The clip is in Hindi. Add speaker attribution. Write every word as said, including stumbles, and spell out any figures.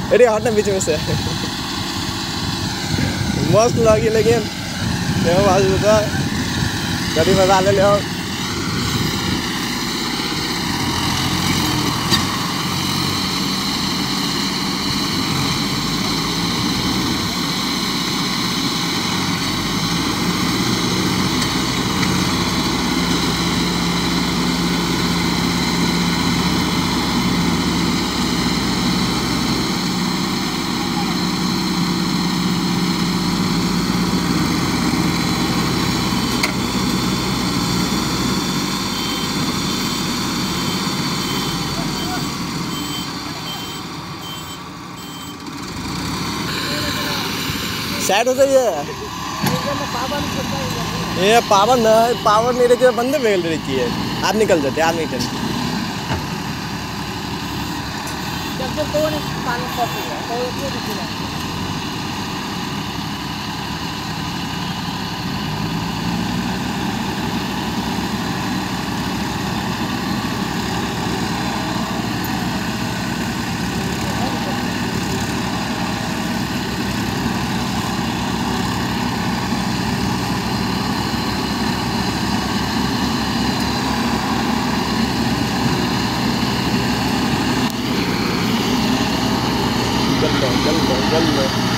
Speaker 1: अरे हटना बीच में से। मस्त लगी लेकिन देखो आज बता गाड़ी में डाले ले आओ। साइड हो जाइए। ये पावर न पावर नहीं रहती बंदे बेल रहती है। आप निकल जाते आप नहीं टेंशन। जल्द जल्द जल्द